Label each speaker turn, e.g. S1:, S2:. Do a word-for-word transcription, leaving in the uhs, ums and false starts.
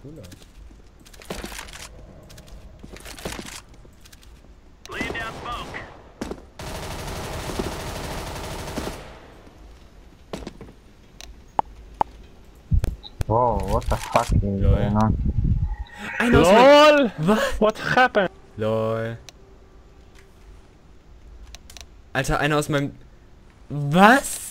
S1: cool aus.
S2: Wow, what the fuck is
S1: Lol.
S2: going on?
S1: Einer aus
S3: LOL!
S1: Was?
S3: What happened?
S1: Lol. Alter, einer aus meinem... Was?